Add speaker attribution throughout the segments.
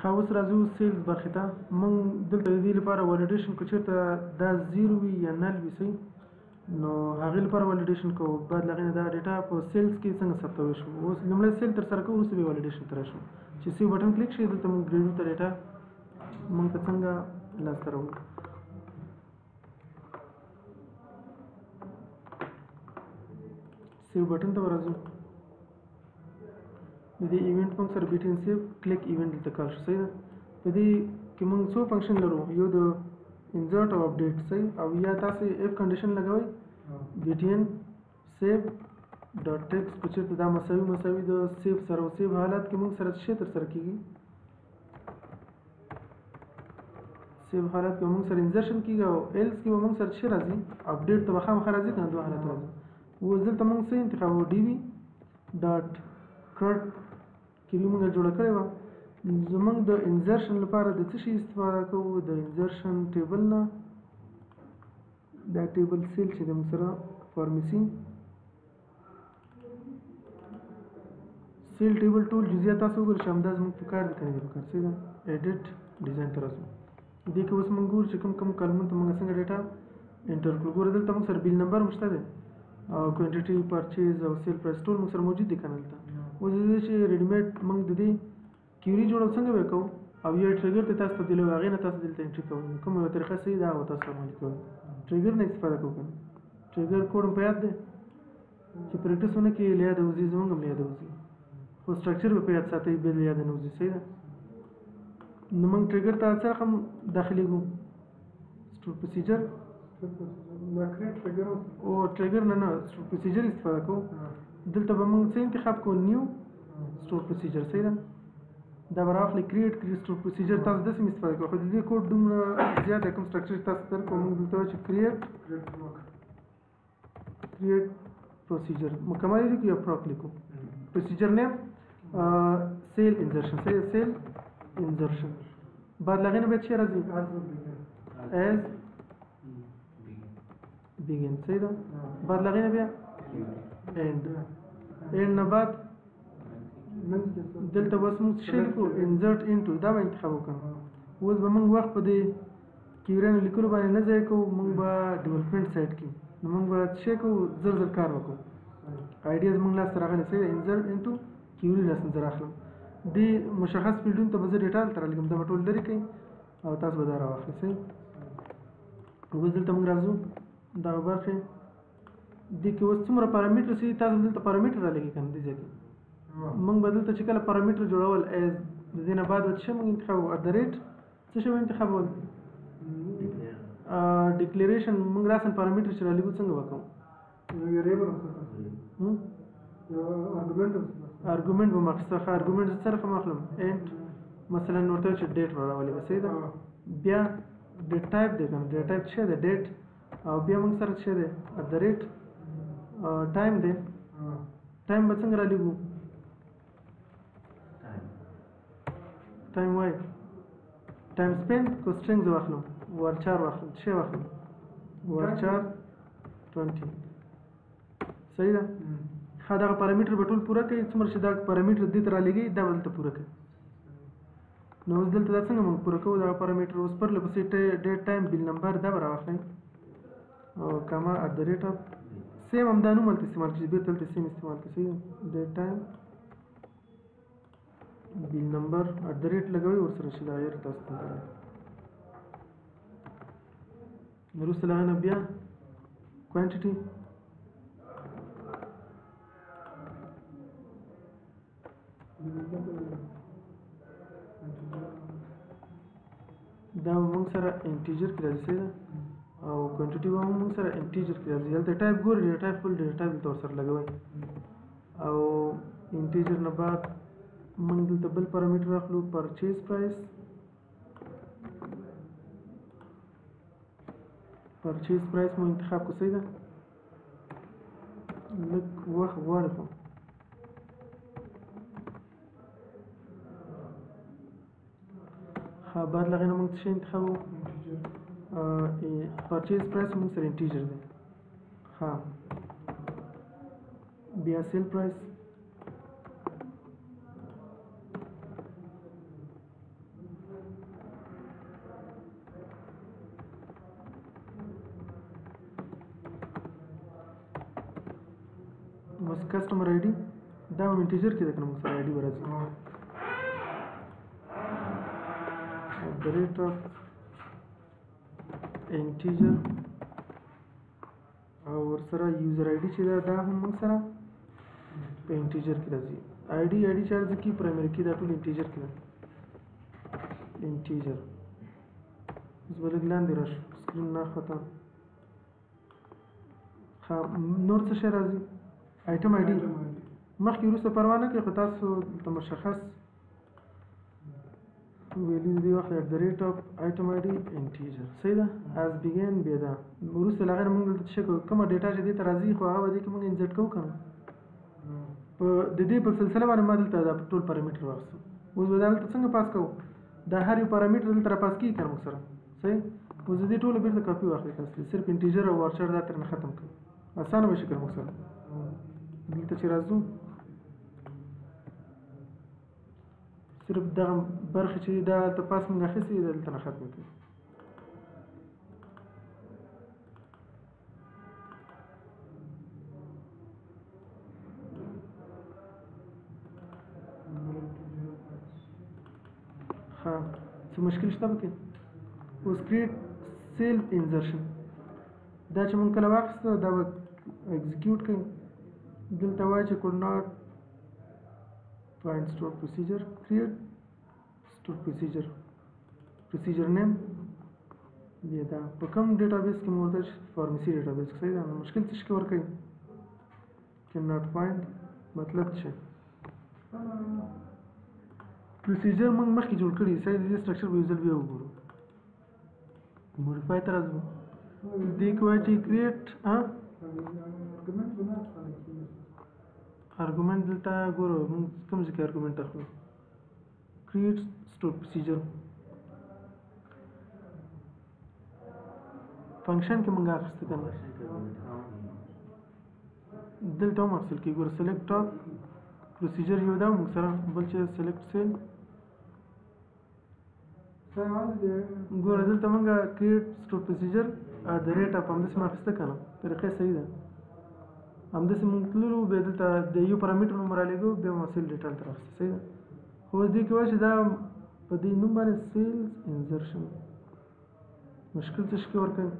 Speaker 1: ښه اوس راځو سیلز برخې ته. موږ دلته د دې لپاره والیډیشن کو چېرته دا 0 وي یا نل وي صحیح، نو هغې لپاره والیډیشن کوو. بعد له هغې نه دا ډیټا په سیلز کې څنګه ثبتولی شو. اوس لومړی سیل ترسره کوو، وروسته بیا والیډیشن ته راشو. چې سیو بټن کلیک شي دلته موږ ګریډو ته ډیټا موږ ته څنګه لاسته راوړو. سیو بټن ته ورځو. د دې ایونټ موږ سره بیټین سیو کلیک ایونټ دلته کال شو صحیح ده. په دې کې موږ څو فنکشن لرو، یو د انزرټ او اپډیټ صحیح، او یا تاسو اف کنډیشن لګوئ بیټین سیو ډاټ ټیکسټ په چېرته دا مساوي د سیو سره، او سیو حالت کې موږ سره څه ترسره کیږي، سیو حالت کې موږ سره انزرشن کیږي، او ایلس کې موږ سره څه راځي، اپډیټ ته خامخا راځي کنه دوه حالت راځي. اوس دلته موږ څه انتخابو، ډي وي ډاټ کټ کې موږ جوړه کړې وه. زموږ د انزرشن لپاره د څه شي استفاده کوو، د انزرشن ټیبل نه. دا ټیبل سیل چې د موږ سره فارمیسي سیل ټیبل ټول جزئیات تاسو وګورئ چې همدا زموږ په کار دي که نه دي په کار صحیح ده. ایډیټ ډیزاین ته راځو. دې کې اوس موږ ګورو چې کوم کالمونو ته موږ څنګه ډیټا انټر کړو. ګوره دلته موږ سره بیل نمبر هم شته دی، او کوانټیټي پرچیز او سیل پرایس ټول موږ سره موجود دي که نه دلته. اوس د دې چې ریډیمیډ موږ د دې کیوري جوړو څنګه به کوو، او یا ټریګر ته تاسو تبدیلوي، هغې نه تاسو دلته انټري کوئ. کومه یوه طریقه صحیح ده هغه تاسو عملي کوئ. ټریګر نه استفاده کوو که نه، ټریګر کوډ هم په یاد دی چې پریکټس ونه کړي له یاده وځي، زموږ هم له یاده وځي، خو سټرکچر به په یاد ساتئ بیا له یاده نه وځي صحیح ده. نو موږ ټریګر ته څه رقم داخلېږو، سټور پروسیجر او ټریګر نه سټور پروسیجر استفاده کوو. دلته به موږ څه انتخاب کوو، نیو سټور پروسیجر صحیح ده. دا به راخلي کریټ سټور پروسیجر. تاسو داسې استفاده کوئ، خو د دې کوډ دومره زیات کوم سټرکچر تاسو درکوو. موږ دلته وایو چې کریټ پروسیجر مکمل لیکو یا پراک لیکو. پروسیجر نیم سیل انزرشن صحیح ده، سیل انزرشن. بعد له هغې نه بیا څه راځي، ایز بیګین صحیح ده. بعد له هغې نه بیا اینډ نه بعد دلته بس موږ څه لیکو، انزرټ انټو، دا به انتخاب وکړو. اوس به موږ وخت په دې کیوریانو لیکلو باندې نه ضایع کوو، موږ به ډیولپمنټ سایډ کې نو موږ به څه کوو، زر کار وکړو. آیډیا زموږ لاسته راغلی صحیح ده، انزرټ انټو کیوري لاسته زر اخلم. دې مشخص فیلډونو ته به زه ډیټا دلته رالیږم، دا به ټول لرې کوي او تاسو به دا راواخلئ صحیح. اوس دلته موږ راځو دغه برخې دې کې اوس څومره پارامتر سي، تاسو دلته پارامتر رالیږئ که نه دې ځای کې. موږ به دلته چې کله پارامتر جوړول ایز د دې نه بعد څه موږ انتخابو، اټ د ریټ څه شی انتخابول، ډیکلیریشن. موږ راسن پارامتر چې رالیږو څنګه وکړو، ارګومنټ به ماخسته. ارګومنټ څه رقم اخلم، انټ مثلا ورته چې ډیټ راولي صحیح ده. بیا ډیټ ټایپ دی که نه، ډیټ ټایپ څه دی ډیټ، او بیا موږ سره څه دی اټ د ریټ ټایم دی. ټایم به څنګه رالیږو، ټایم وای ټایم سپینډ کو سټرینګز واخلم، ورچار واخلم، څه واخلم ورچار 20 صحیح ده. ښه دغه پارامتر به ټول پوره کوي، څومره چې دا پارامتر دې ته رالیږي دا به دلته پوره کوي. نو اوس دلته دا څنګه موږ پوره کوو دغه پارامتر. اوس پرله پسې ډیټ ټایم بیل نمبر دا به راواخلئ، او کاما اټ د ریټ اف سیم همدا نوم هلته استعمال کړئ، بېرته هلته سیم استعمال کړئ صحیح ده. ډیټ ټایم بیل نمبر اټ د ریټ لګوئ، ورسره چې دا ایر تاسو ته راغلی. وروسته له هغې نه بیا کوانټیټي دا موږ سره انټیجر کې راځي صحیح ده، او کوانټیټي به موږ سره انټیجر کې راځي. هلته ټایپ ګورئ، ډیټا ټایپ خپل ډیټا ټایپ دلته ورسره لګوئ، او انټیجر نه بعد موږ دلته بل پارامتر اخلو، پرچیز پرایس. پرچیز پرایس مو انتخاب کو صحیح ده. لږ وخت غواړي خو ښه. بعد له هغې نه موږ څه شی انتخابو، پرچیز پرایس موږ سره انټیجر دی. ښه بیا سیل پرایس اوس کسټمر آی ډي دا هم انټیجر کې ده که نه موږ سره آی ډي به راځي @ انټیجر او ورسره یوزر آی ډي چې ده دا هم موږ سره په انټیجر کې راځي آی ډي چارج کې پرایمري کې دا ټول انټیجر کې ده انټیجر اوس به لږ لاندې راشو سکرین نه خطا نور څه شی راځي آیټم آی ډي مخکې وروسته پروا نه کوي خو تاسو ته مشخص ویلي دی وخت @ item id انټیجر صحیح ده as begin بیا دا وروسته له هغه موږ دلته څه کوو کومه ډیټا چې دې ته راځي خو هغه به دې کې موږ انسرټ کوو که نه په د دې په سلسله باندې ما دلته دا ټول پارامیټر واخیستو اوس به دا دلته څنګه پاس کوو دا هر یو پارامیټر دلته را پاس کېږي که نه موږ سره صحیح اوس د دې ټولو بېرته کاپي واخلئ تاسو صرف انټیجر او وارچر دا ترېنه ختم کړئ اسانه به شي که نه موږ سره دلته چې راځو صرف دغه برخه چې دا ته پاس موږ اخیستې دي دلته نه ختمه کړئ ها څه مشکل شته پکې اوس کریټ سیل انزرشن دا چې موږ کله واخیسته دا به اکزیکیوټ کړئ دلته وایي چې could not find stored procedure create stored procedure name بیا دا په کوم ډیټابیس کې مو ورته فارمسي ډیټابیس کې صحیح ده نو مشکل څه شي کې ورکوي cannot find مطلب څه پروسیجر موږ مخکې جوړ کړي صحیح د دې سټرکچر به یو ځل بیا وګورو موډیفای ته راځو دې کې وایي چې کریټ ارګومنټ دلته ګورو موږ کوم ځای کې ارګومنټ اخلو کریټ سټور پروسیجر فنکشن کې موږ اخیسته که نه دلته هم اخیستل کېږي ګوره سلیکټ ټاپ پروسیجر یو دا موږ سره بل چې سلیکټ سیل ګوره دلته موږ کریټ سټور پروسیجر @ همداسې مو اخیسته که نه طریقه صحیح ده همداسې موږ تللو بیا دلته د یو پارامتر نوم رالېږو بیا مو سیل ډیټا هلته راخیسته صحیح ده خو اوس دې کې وایي چې دا په دې نوم باندې سیلز انزرشن مشکل څه شي کې ورکوي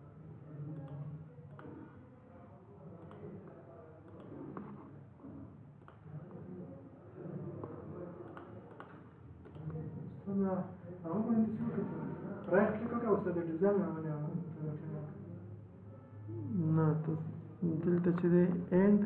Speaker 1: نه دلته چې دی اینډ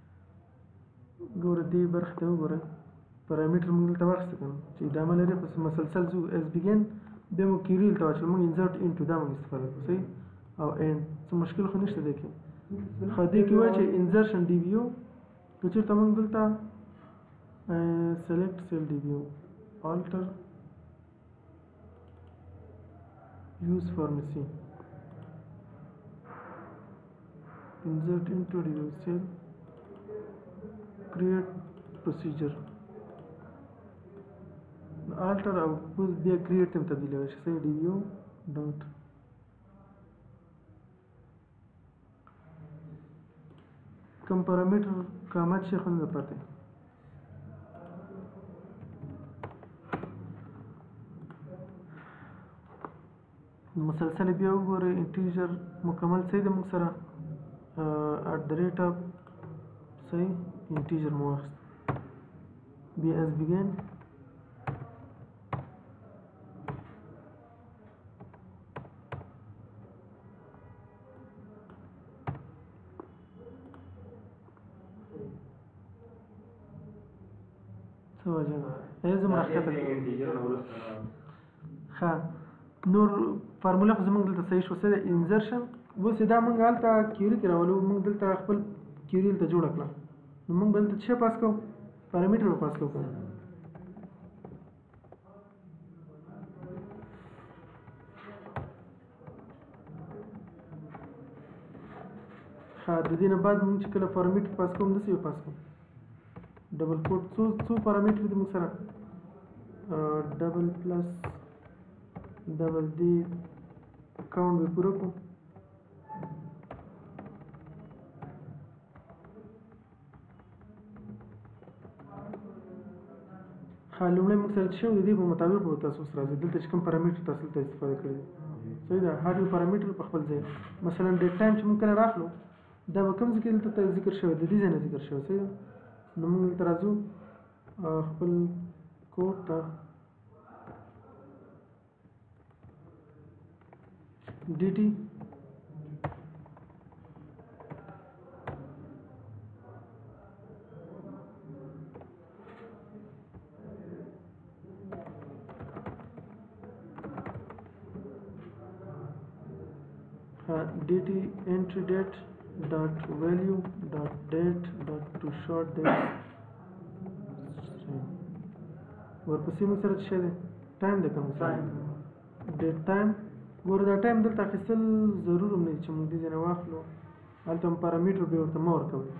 Speaker 1: ګوره دې برخې ته وګورئ پارامتر موږ دلته واخیسته که نه چې ادامه لري پس مسلسل ځو as begin بیا مو کیریل ته واچول موږ انزرټ انټو دا موږ استفاده کوو صحیح او اینډ څه مشکل خو نشته دی کې خو دې کې وایي چې انزرشن ډي بي یو که چېرته موږ دلته سلیکټ سیل ډي بي یو alter use pharmacy insert into DBO cell create procedure alter او بیا create ته تبدیل شي صحیح DBO dot کوم پارامتر کامت شي خو نه پته مسلسل بیا وګورئ انټیجر مکمل صحیح ده موږ سره @ صحیح انټیجر مو واخیست بیا as begin څه وجه ده زه مراقبه ښه نور فارموله خو زموږ دلته صحیح شو څه ده انزرشن اوس دا موږ هلته کیوري کې راولو موږ دلته خپل کیوري دلته جوړه کړه نو موږ به دلته څه پاس کوو پارامتر به پاس کوو ښه د دې نه بعد موږ چې کله پارامتر پاس کوو همداسې به پاس کوو ډبل کوټ څو پارامتر دي موږ سره ډبل پلس ډبل دی اکاؤنٹ به پوره کړو لومړی موږ سره چې شو د دې په مطابق به تاسو سره راځي دلته چې کوم پارامتر تاسو ته استفاده کړی صحیح ده هر یو پارامتر په خپل ځای مثلا ډیټ ټایم چې موږ کله راخلو دا به کوم ځای کې دلته ذکر شوی د دې ځای نه ذکر شوی صحیح ده نو موږ دلته راځو خپل کوډ ته dt dt entry date dot value dot date dot to short date ورپسې موږ سره څه دی ټایم د کوم ټایم ډیټ ټایم ګوره دا ټایم دلته اخیستل ضرور هم نه چې موږ دې ځای نه واخلو هلته هم پارامتر به ورته مه ورکوئ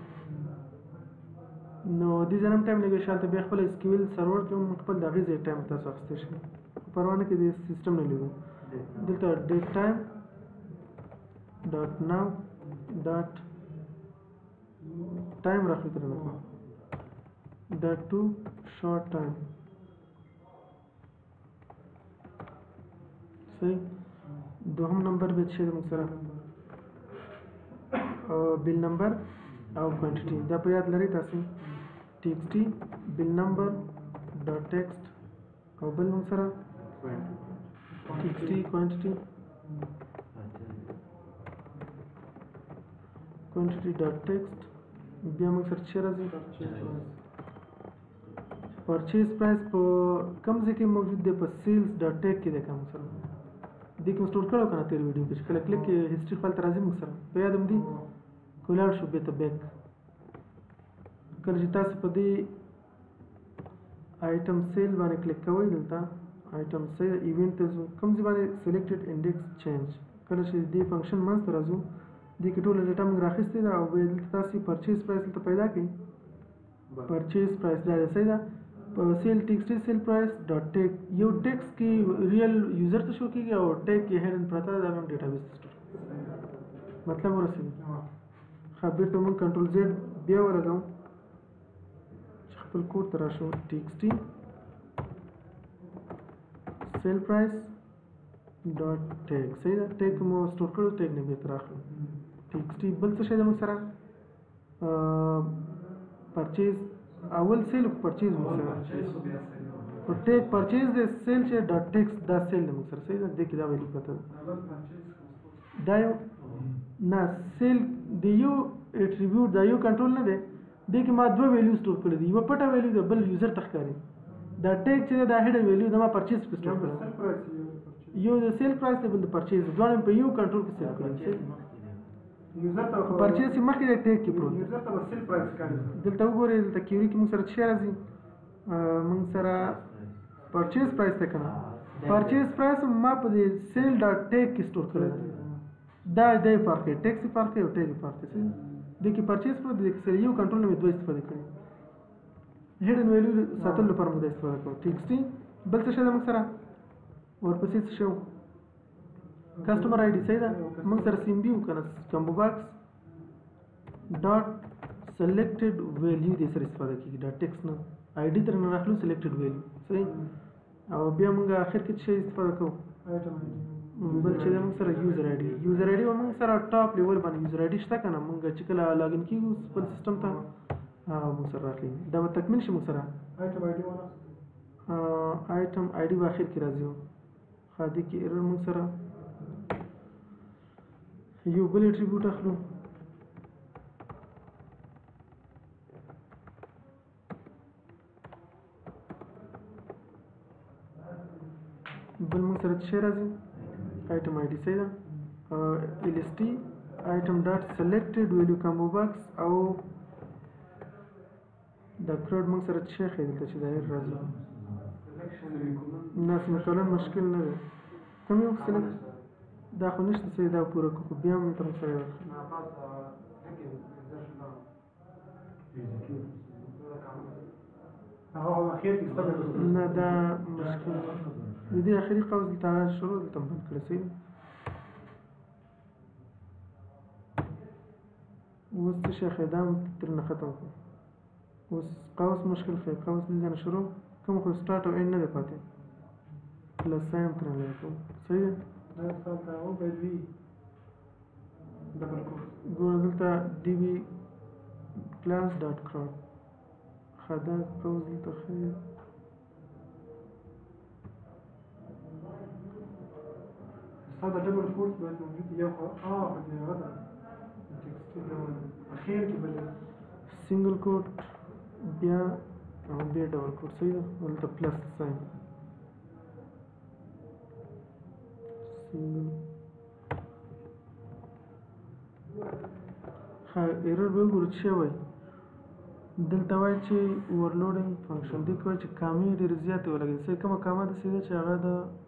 Speaker 1: نو دې ځای نه هم ټایم لګوي شي هلته بیا خپل SQL سرور کې هم خپل د هغې ځای ټایم تاسو اخیستی شي پروا نه کې د سیسټم نه لګو دلته ډیټ ټایم dot now dot time راخلي تر نه dot to short time صحیح دوهم نمبر به څه موږ سره bill number او quantity دا په یاد لرئ تاسو txt bill number dot text او بل موږ سره txt quantity dot text بیا موږ سره څه راځي purchase price په کوم ځای کې موجود دی په sales dot tag کې دی کوم سره دې کوم سٹور کړو کنه تیر ویډیو کې کله کلیک کې هیستوري فایل ته راځي موږ سره په یاد هم دي کولاړ شو به ته بیک کله چې تاسو په دې آیټم سیل باندې کلیک کوئ دلته آیټم سیل ایونت کوم ځای باندې سلیکټډ انډیکس چینج کله چې دې فنکشن منځ ته راځو دې کې ټول ډیټا موږ راخیستې ده او به دلته تاسو پرچیز پرایس دلته پیدا کړئ پرچیز پرایس دا صحیح ده په سیل ټیکسټ سیل پرایس ډاټ ټیک یو ټیکس کې ریل یوزر ته شو کېږي او ټیک کې هیډن پرته ده هم ډیټابیس سټور مطلب ورسېږي خبر ته موږ کنټرول زیډ بیا ولګو چې خپل کوډ ته راشو ټیکسټ سیل پرایس ډاټ ټیک صحیح ده ټیک مو سټور کړو ټیک نه به تر اخلو ټیکسټ بل څه شي ده موږ سره پرچیز اول سیل کو پرچیز موږ سره او ټیک پرچیز د سیل چې ډاټ ټیکس دا سیل موږ سره صحیح ده د کې دا ویلو پته دا یو نه سیل د یو اټریبیوټ دا یو کنټرول نه دی د کې ما دوه ویلیو سټور کړی دي یو پټه ویلیو ده بل یوزر ته ښکاري دا ټیک چې دا هډن ویلیو د ما پرچیز په سټور کړی یو د سیل پرایس دی بل د پرچیز دوه په یو کنټرول کې سیل کړی یوزر ته پرچیز مخکې د ټیک کې پروت یوزر ته سیل پرایس ښکاري دلته وګورئ دلته کیوري کې موږ سره څه راځي موږ سره پرچیز پرایس ته کنه پرچیز پرایس ما په دې سیل ډاټ ټیک کې سټور کړی دا د فرق دی ټیکس فرق دی او ټیک فرق دی د کې پرچیز پر د سره یو کنټرول نه دوه استفاده کړی هډن ویلیو ساتل لپاره موږ استفاده کوو ټیکسټ بل څه شته موږ سره ورپسې څه شو کسٹمر آئی ڈی صحیح ده موږ سره سیمبیو کنه کمبو باکس ډاټ سلیکټډ ویلیو دې سره استفاده کیږي ډاټ ټیکس نه آی ډی تر نه راخلو سلیکټډ ویلیو صحیح او بیا موږ اخر کې څه استفاده کوو بل چې موږ سره یوزر آی ډی موږ سره ټاپ لیول باندې یوزر آی ډی شته کنه موږ چې کله لاګین کیږو خپل سیستم ته موږ سره راخلي دا به تکمیل شي موږ سره آیټم آی ډی په اخر کې راځي خادي کې ایرر موږ سره یو بل اټریبیوټ اخلو بل موږ سره څه راځي آیټم آی ډی صحیح ده ال اس ټي آیټم ډاټ سلیکټډ ویلیو کمبو باکس او دا کرود موږ سره څه خې دلته چې دا راځي ناس مثلا مشکل نه ده کوم یو سلیکټ دا خو نشته چې دا پوره کو بیا هم تر سره هغه اخر کې نه دا مشکل د دې اخري قوس ته شروع د تمبل کړی سي اوس څه خدام تر نه ختم اوس قوس مشکل خې قوس دې نه شروع کوم خو سټارټ او اینډ نه دی پاتې پلس ساین هم ترې لري کوم صحیح دی
Speaker 2: دا مثال ته هغه باید وي ډبل کوټ
Speaker 1: ګوره دلته ډي بي کلاس ډاټ کراټ ښه دا کوز دلته ښه
Speaker 2: دا ډبل کوټ باید موجود یو خو په دې هغه ده ټکسټ اخیر کې بل
Speaker 1: سنگل کوټ بیا ډبل کوټ صحیح ده دلته پلس ساین سنگل ها ایرر به وګورو چې وای دلته وای چې اوورلوډینګ فنکشن دی کوي چې کامې ډېر زیاتې ولګي څه کومه کامه ده سیده چې هغه د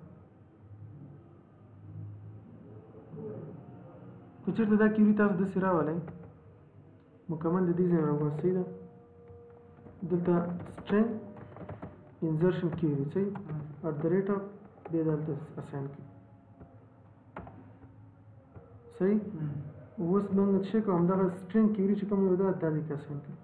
Speaker 1: که چېرته دا کیوري تاسو داسې راولئ مکمل د دې ځای راوباسئ ده دلته string insertion query صحیح at the rate of بیا دلته assign کړئ صحیح اوس موږ چې کوم دغه string query چې کوم یو ده دا دې کې assign کړئ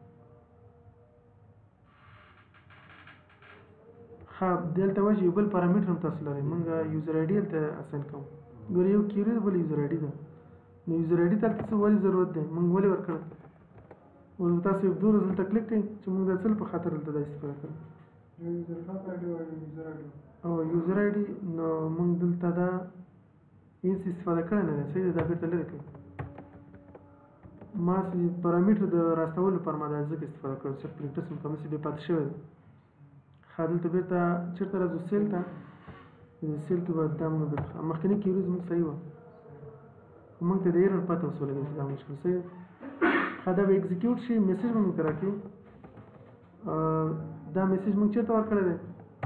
Speaker 1: ها دلته وایي یو بل پارامتر هم تاسو لرئ موږ یوزر آی ډي دلته assign کوو ګوره یو query ده بل یوزر آی ډي ده نو یوزر آی ډي ته څه ولې ضرورت دی موږ ولې ورکړو اوس تاسو یو دوه دلته کلیک کړئ چې موږ د څه په خاطر دلته دا استفاده کوو او یوزر آی ډي نو موږ دلته دا هیڅ استفاده کړی نه ده صحیح ده دا بېرته لرې کړئ ما پارامتر د راستولو لپاره ما دا ځکه استفاده کړو چې پرنټس مې کوم څه بې پاتې شوی دی ښه دلته بېرته چېرته راځو سیل ته سیل کې به دا موږ بېرته مخکینی کیوري زموږ صحیح وه خو موږ ته د ایرر پته اوس ولګېږي چې دا مشکل صحیح ښه دا به اکزیکیوټ شي میسج به موږ ته راکړي دا میسج موږ چېرته ورکړی دی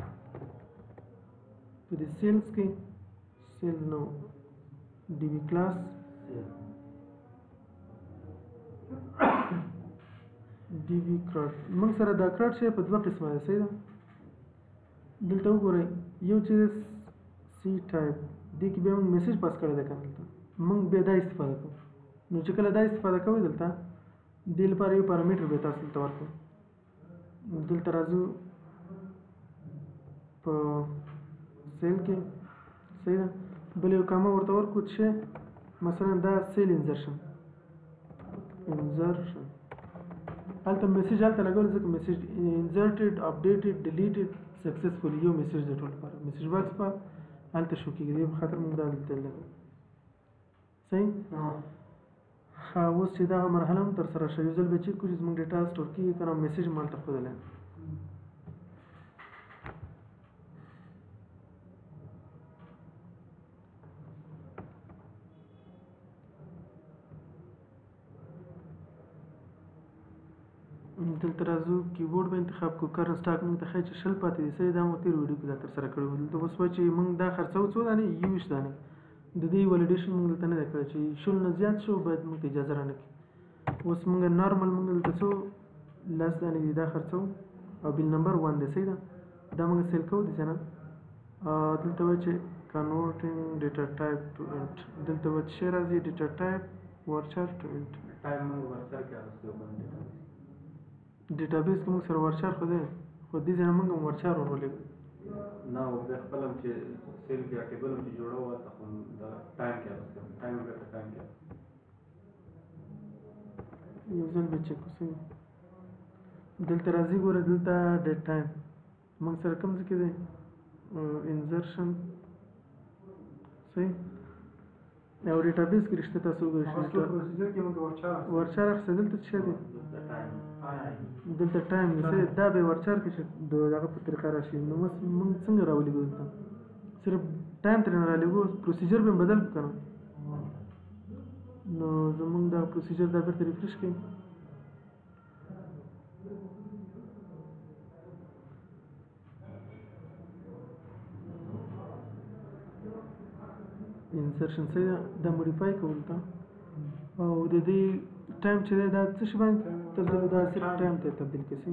Speaker 1: په دې سیلز کې سیل نو ډي بي کلاس ډي بي کراټ موږ سره دا کراټ شی په دوه قسمه دی صحیح ده دلته وګورئ یو چې سی ټایپ دې کې بیا موږ میسج پاس کړی دی که دلته موږ بیا دا استفاده کوو نو چې کله دا استفاده کوئ دلته دې لپاره یو پارامتر به تاسو دلته ورکړو دلته راځو په سیل کې صحیح ده بل یو کامه ورته ورکړو چې مثلا دا سیل انزرشن هلته میسج هلته لګول ځکه میسج انزرټډ اپډیټډ ډیلیټډ سکسسفولي یو میسج د ټول لپاره میسج باکس په هلته شو کېږي دې په خاطر موږ دا دلته لګوو صحیح ښه اوس چې دغه مرحله هم ترسره شوه یو ځل به چیک کړو چې زموږ ډیټا سټور کېږي که نه میسج هم هلته ښودلی دلته راځو کیبورډ به انتخاب کړو کرنټ سټاک موږ ته ښایي چې شل پاتې دي صحیح دا مو تېر ویډیو کې دا ترسره کړی وو دلته اوس وایي چې موږ دا خرڅوو څو دانې 20 دانې د دې ولیډیشن موږ دلته نه دی کړی چې شل نه زیات شو باید موږ ته اجازه رانه کړي اوس موږ نارمل موږ دلته څو 10 دانې دي دا خرڅوو او بیل نمبر 1 دی صحیح ده دا موږ سیل کوو داسې نه دلته وایي چې converting data type to int دلته وایي چې راځي data type varchar to int ډیټابیس کې موږ سره ورچار خو دی خو دې ځای نه موږ هم ورچار ورولېږو
Speaker 3: نه زه خپل هم چې سیل کې ټیبل هم چې جوړوه ورته خو د ټایم کې راوستم ټایم هم بېرته ټایم کې
Speaker 1: یو ځل به چک وسوي دلته راځي ګوره دلته ډیټ ټایم موږ سره کوم ځای کې دی انزرشن صحیح او ډیټابیس کې رشته تاسو وګورئ ورچار اخیستی دلته څه دی دلته ټایم دی دا به ورچار کې چې دغه په طریقه راشي نو اوس موږ څنګه راولېږو دلته صرف ټایم ترې نه رالېږو پروسیجر به یې بدل کړو که نه نو زموږ دا پروسیجر دا بېرته ریفریش کړئ انسرشن صحیح ده دا موډیفای کوو دلته او د دې ټایم چې دی دا څه شي باندې تبدیل دا صرف ټایم ته تبدیل کړئ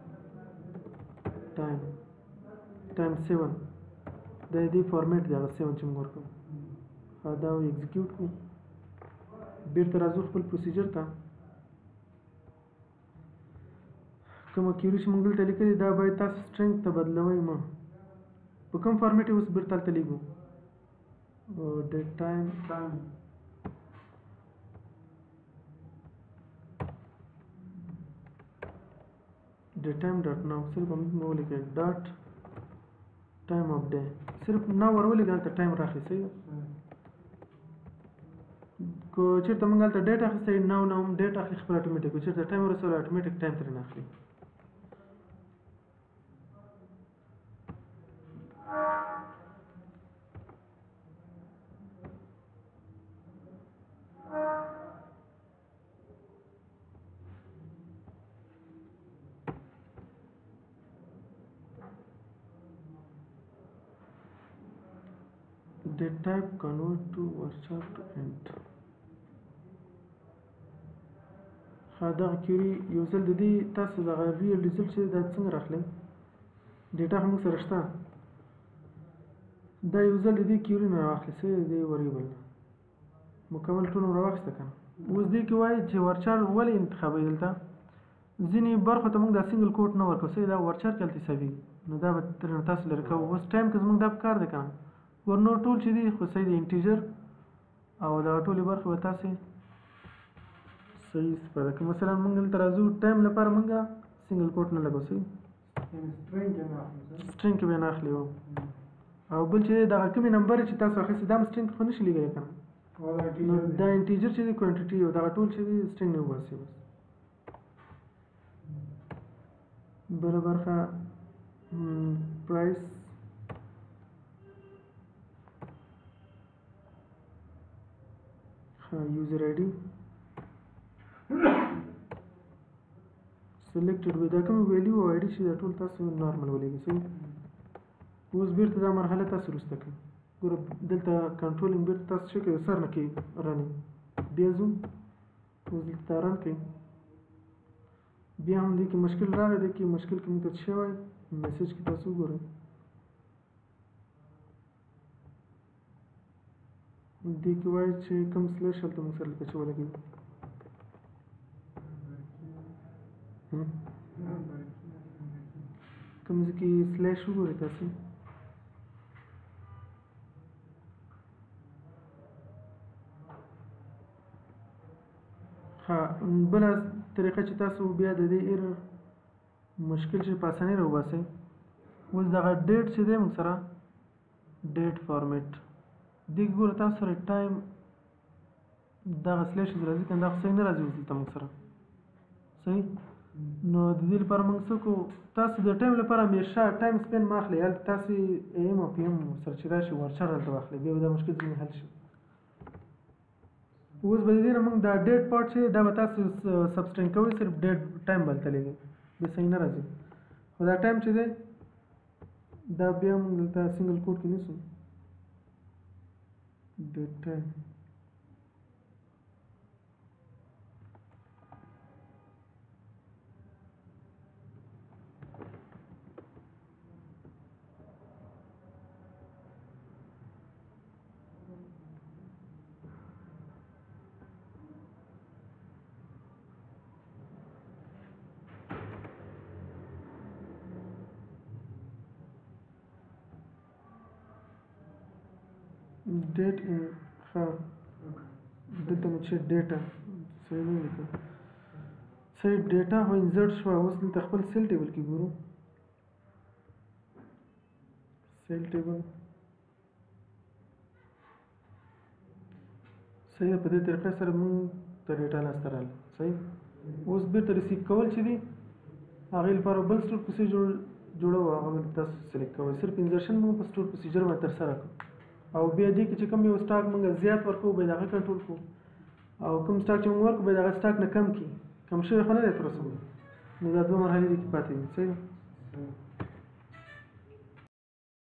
Speaker 1: ټایم 7 دا دې فارمیټ دی هغه 7 چې موږ ورکوو دا ایگزیکیوټ کړو بیرته راځو خپل پروسیجر ته کومه کیوري چې موږ دلته لیکلي دا باید تاسو سټرینګ ته بدلوئ مه په کوم فارمیټ یې اوس بیرته هلته لیکو ډیټ ټایم ډیټ ټایم ډاټ ناو صرف همدومره ولیکئ ډاټ ټایم اف ډے صرف ناو ور ولیکئ هلته ټایم راخلي صحیح که چېرته موږ هلته ډیټ اخیستی ناو نه هم ډیټ اخلي خپل اټومیټیک که چېرته ټایم ورسولی اټومیټیک ټایم ترېنه اخلي date type convert to varchar to int دا کیوري یو ځل د دې تاسو دغه ریل ریزلټ چې دا څنګه راخلی ډیټا هم موږ سره شته دا یو ځل د دې کیوري نه راواخلي څه د دې وریبل نه مکمل ټول راواخیسته که نه اوس دې کې وایي چې ورچار ولې انتخابوي دلته ځینې برخو ته موږ دا سنګل کوټ نه ورکوو څه دا ورچار کې هلته حسابېږي نو دا به ترېنه تاسو لرې کوو اوس ټایم کې زموږ دا پکار دی که نه ور نور ټول چې دي خو صحیح د انټیجر او دغه ټولې برخې به تاسې صحیح استفاده کوي مثلا موږ دلته راځو ټایم لپاره موږ سنګل کوټ نه لګو صحیح سټرینګ کې به نه اخلي او بل چې دغه کومې نمبر چې تاسو اخیستي دا هم سټرینګ خو نه شي لیکلی که نه نو دا انټیجر چې دی کوانټیټي او دغه ټول چې دی سټرینګ نه وباسي بس بله برخه پرایس user ID selected with دا کوم ویلیو او ID چې دا ټول تاسو نارمل ولیږئ صحیح اوس بیرته دا مرحله تاسو وروسته کړئ ګوره دلته کنټرولینګ بیرته تاسو چې کوئ سر نه کوئ رنینګ بیا ځو اوس دلته رن کوئ بیا هم دې کې مشکل راغی دې کې مشکل کې موږ ته څه وایي میسج کې تاسو وګورئ دې کې وایي چې کوم سلیش هلته موږ سره لکه چې ولګوي کوم ځای کې سلیش وګورئ تاسو ها بله طریقه چې تاسو بیا د دې ایرر مشکل چې په اسانۍ راوباسئ اوس دغه ډیټ چې دی موږ سره ډیټ فارمیټ دې ګوره تاسو سره ټایم دغه سلیشز راځي که دا خو صحیح نه راځي اوس دلته موږ سره صحیح نو د دې لپاره موږ څه کوو تاسو د ټایم لپاره همیشه ټایم سپین مه اخلئ هلته تاسې ایم او پي ایم سره چې راشي ورچر هلته واخلئ بیا به دا مشکل ځینې حل شي اوس به د دې نه موږ دا ډیټ پارټ چې دا به تاسو سبسټرینګ کوئ صرف ډیټ ټایم به هلته لیږئ بیا صحیح نه راځي خو دا ټایم چې دی دا بیا موږ دلته سنګل کوډ کې نیسو date time date in ها دلته مو چې ډیټا صحیح نه لیکل صحیح ډیټا خو انزرټ شوه اوس دلته خپل سیل ټیبل کې ګورو سیل ټیبل صحیح په دې طریقې سره موږ ته ډیټا لاسته راغله صحیح اوس بیرته ریسیو کول چې دي هغې لپاره بل سټور پروسیجر جوړوو هغه تاسو سلیکټ کوئ صرف انزرشن موږ په سټور پروسیجر باندې ترسره کړو او بیا دې کې چې کوم یو سټاک موږ زیات ورکوو باید هغه کنټرول کړو او کوم سټاک چې موږ ورکوو باید هغه سټاک نه کم کړي کم شوی خو نه دی تر اوسه نو دا دوه مرحلې دي کې پاتې دي صحیح